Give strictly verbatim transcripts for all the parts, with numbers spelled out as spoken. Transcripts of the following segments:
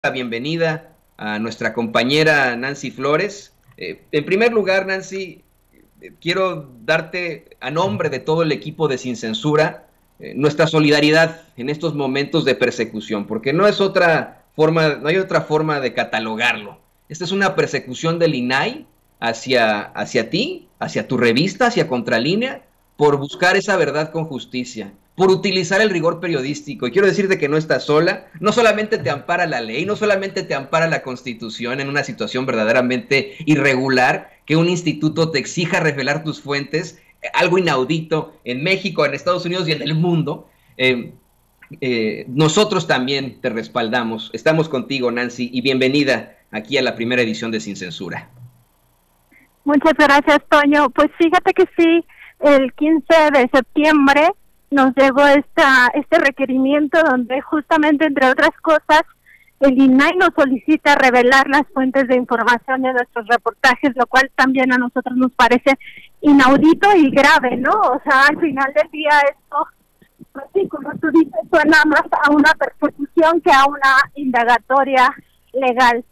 La bienvenida a nuestra compañera Nancy Flores. Eh, en primer lugar, Nancy, eh, quiero darte, a nombre de todo el equipo de Sin Censura, eh, nuestra solidaridad en estos momentos de persecución, porque no es otra forma, no hay otra forma de catalogarlo. Esta es una persecución del I N A I hacia, hacia ti, hacia tu revista, hacia Contralínea, por buscar esa verdad con justicia, por utilizar el rigor periodístico. Y quiero decirte que no estás sola, no solamente te ampara la ley, no solamente te ampara la Constitución en una situación verdaderamente irregular, que un instituto te exija revelar tus fuentes, algo inaudito en México, en Estados Unidos y en el mundo. Eh, eh, nosotros también te respaldamos, estamos contigo, Nancy, y bienvenida aquí a la primera edición de Sin Censura. Muchas gracias, Toño. Pues fíjate que sí, el quince de septiembre nos llegó esta, este requerimiento donde justamente, entre otras cosas, el I N A I nos solicita revelar las fuentes de información de nuestros reportajes, lo cual también a nosotros nos parece inaudito y grave, ¿no? O sea, al final del día esto, pues sí, como tú dices, suena más a una persecución que a una indagatoria legal.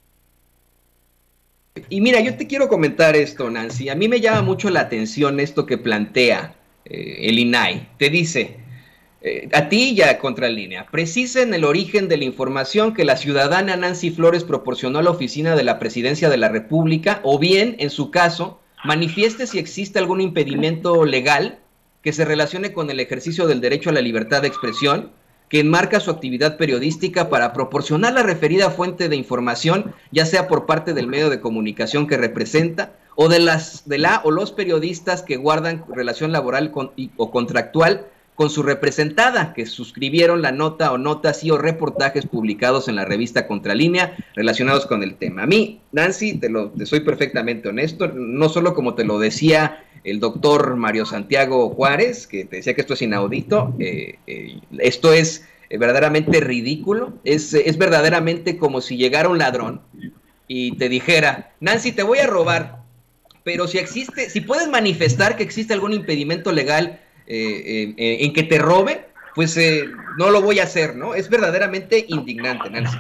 Y mira, yo te quiero comentar esto, Nancy. A mí me llama mucho la atención esto que plantea eh, el I N A I. Te dice, eh, a ti y a Contralínea, precisen el origen de la información que la ciudadana Nancy Flores proporcionó a la oficina de la Presidencia de la República, o bien, en su caso, manifieste si existe algún impedimento legal que se relacione con el ejercicio del derecho a la libertad de expresión, que enmarca su actividad periodística para proporcionar la referida fuente de información, ya sea por parte del medio de comunicación que representa, o de las de la o los periodistas que guardan relación laboral con, y, o contractual con su representada, que suscribieron la nota o notas y o reportajes publicados en la revista Contralínea relacionados con el tema. A mí, Nancy, te, lo, te soy perfectamente honesto, no solo como te lo decía el doctor Mario Santiago Juárez, que te decía que esto es inaudito, eh, eh, esto es eh, verdaderamente ridículo, es, es verdaderamente como si llegara un ladrón y te dijera, Nancy, te voy a robar, pero si existe, si puedes manifestar que existe algún impedimento legal eh, eh, en que te robe, pues eh, no lo voy a hacer, ¿no? Es verdaderamente indignante, Nancy.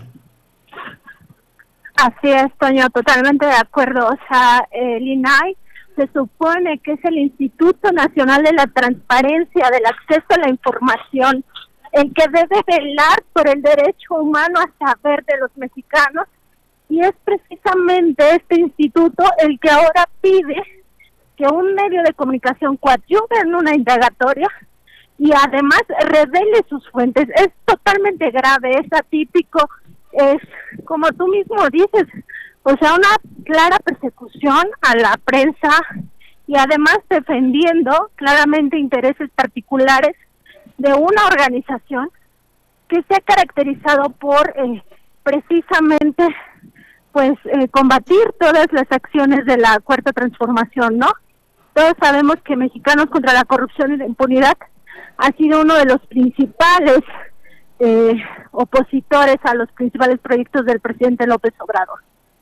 Así es, Toño, totalmente de acuerdo. O sea, el I N A I se supone que es el Instituto Nacional de la Transparencia, del Acceso a la Información, el que debe velar por el derecho humano a saber de los mexicanos, y es precisamente este instituto el que ahora pide que un medio de comunicación coadyuve en una indagatoria y además revele sus fuentes. Es totalmente grave, es atípico, es, como tú mismo dices, o sea, una clara persecución a la prensa y además defendiendo claramente intereses particulares de una organización que se ha caracterizado por eh, precisamente pues eh, combatir todas las acciones de la Cuarta Transformación, ¿no? Todos sabemos que Mexicanos contra la Corrupción y la Impunidad ha sido uno de los principales eh, opositores a los principales proyectos del presidente López Obrador.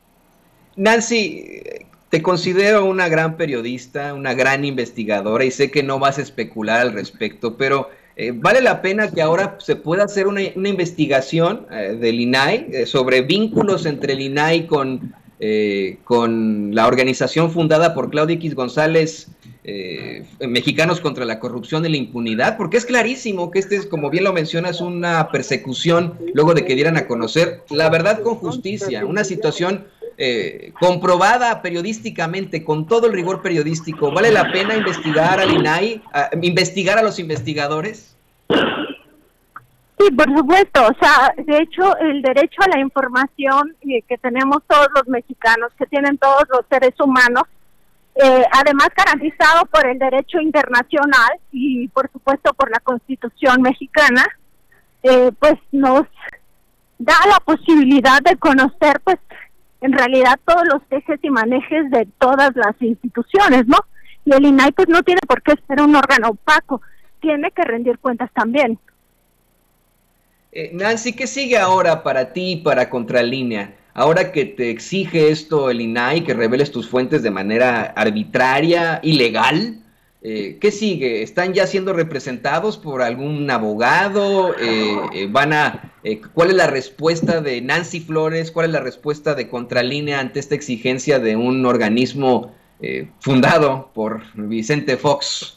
Nancy, te considero una gran periodista, una gran investigadora, y sé que no vas a especular al respecto, pero eh, vale la pena que ahora se pueda hacer una, una investigación eh, del I N A I eh, sobre vínculos entre el I N A I con, eh, con la organización fundada por Claudio X González, eh, Mexicanos contra la Corrupción y la Impunidad, porque es clarísimo que este es, como bien lo mencionas, una persecución luego de que dieran a conocer la verdad con justicia, una situación Eh, comprobada periodísticamente, con todo el rigor periodístico. ¿Vale la pena investigar al I N A I, a, investigar a los investigadores? Sí, por supuesto. O sea, de hecho, el derecho a la información eh, que tenemos todos los mexicanos, que tienen todos los seres humanos, eh, además garantizado por el derecho internacional y, por supuesto, por la Constitución mexicana, eh, pues nos da la posibilidad de conocer, pues, en realidad todos los ejes y manejes de todas las instituciones, ¿no? Y el I N A I pues no tiene por qué ser un órgano opaco, tiene que rendir cuentas también. Eh, Nancy, ¿qué sigue ahora para ti y para Contralínea? Ahora que te exige esto el I N A I, que reveles tus fuentes de manera arbitraria, ilegal, Eh, ¿Qué sigue? ¿Están ya siendo representados por algún abogado? Eh, eh, ¿van a, eh, ¿Cuál es la respuesta de Nancy Flores? ¿Cuál es la respuesta de Contralínea ante esta exigencia de un organismo eh, fundado por Vicente Fox?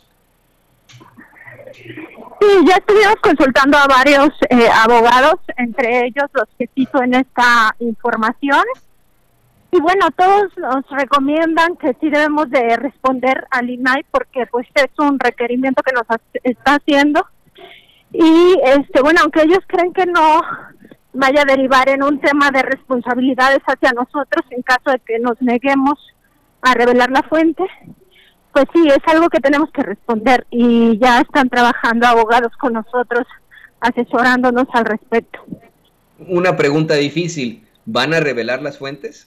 Sí, ya estuvimos consultando a varios eh, abogados, entre ellos los que cito en esta información. Y bueno, todos nos recomiendan que sí debemos de responder al I N A I porque pues es un requerimiento que nos está haciendo. Y este bueno, aunque ellos creen que no vaya a derivar en un tema de responsabilidades hacia nosotros en caso de que nos neguemos a revelar la fuente, pues sí, es algo que tenemos que responder y ya están trabajando abogados con nosotros asesorándonos al respecto. Una pregunta difícil, ¿van a revelar las fuentes?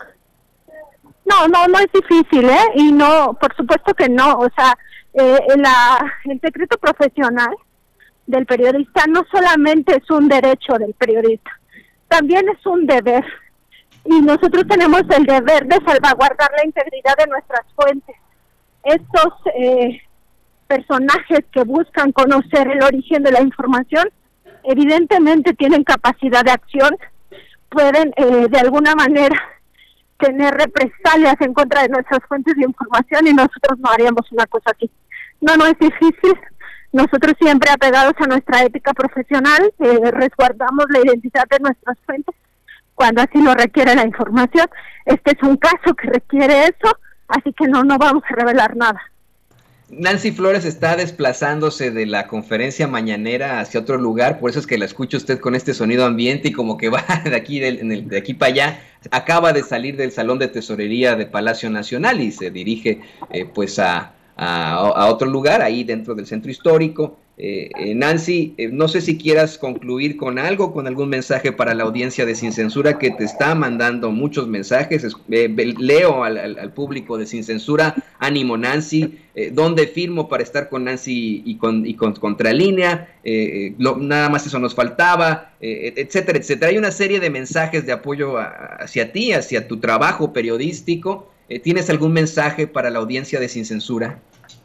No, no, no es difícil, ¿eh? Y no, por supuesto que no. O sea, eh, la, el secreto profesional del periodista no solamente es un derecho del periodista, también es un deber. Y nosotros tenemos el deber de salvaguardar la integridad de nuestras fuentes. Estos eh, personajes que buscan conocer el origen de la información, evidentemente tienen capacidad de acción, pueden eh, de alguna manera tener represalias en contra de nuestras fuentes de información y nosotros no haríamos una cosa así. No, no es difícil. Nosotros siempre apegados a nuestra ética profesional, eh, resguardamos la identidad de nuestras fuentes cuando así lo requiere la información. Este es un caso que requiere eso, así que no, no vamos a revelar nada. Nancy Flores está desplazándose de la conferencia mañanera hacia otro lugar, por eso es que la escucha usted con este sonido ambiente y como que va de aquí, de, de aquí para allá. Acaba de salir del Salón de Tesorería de Palacio Nacional y se dirige eh, pues a, a, a otro lugar, ahí dentro del centro histórico. Eh, eh, Nancy, eh, no sé si quieras concluir con algo, con algún mensaje para la audiencia de Sin Censura que te está mandando muchos mensajes. Eh, leo al, al, al público de Sin Censura, ánimo Nancy, eh, ¿dónde firmo para estar con Nancy y con, y con Contralínea? Eh, lo, nada más eso nos faltaba, eh, etcétera, etcétera. Hay una serie de mensajes de apoyo a, hacia ti, hacia tu trabajo periodístico. Eh, ¿Tienes algún mensaje para la audiencia de Sin Censura?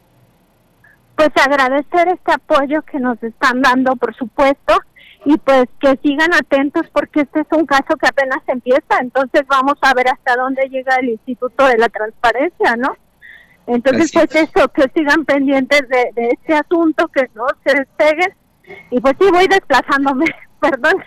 Pues agradecer este apoyo que nos están dando, por supuesto, y pues que sigan atentos porque este es un caso que apenas empieza, entonces vamos a ver hasta dónde llega el Instituto de la Transparencia, ¿no? Entonces, pues eso, que sigan pendientes de, de este asunto, que no se despeguen, y pues sí, voy desplazándome, perdón.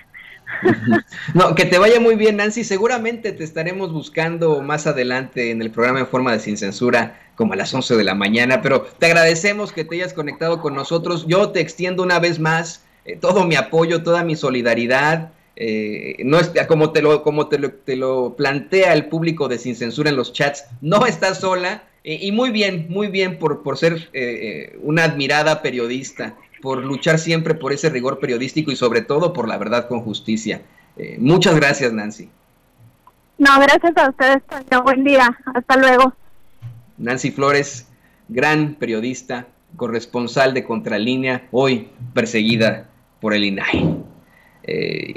No, que te vaya muy bien, Nancy. Seguramente te estaremos buscando más adelante en el programa En Forma de Sin Censura, como a las once de la mañana, pero te agradecemos que te hayas conectado con nosotros. Yo te extiendo una vez más eh, todo mi apoyo, toda mi solidaridad. Eh, no es, como te lo, como te lo, te lo plantea el público de Sin Censura en los chats, no estás sola, eh, y muy bien, muy bien por, por ser eh, una admirada periodista, por luchar siempre por ese rigor periodístico y sobre todo por la verdad con justicia. Eh, muchas gracias, Nancy. No, gracias a ustedes, Toño. Buen día. Hasta luego. Nancy Flores, gran periodista, corresponsal de Contralínea, hoy perseguida por el I N A I. Eh,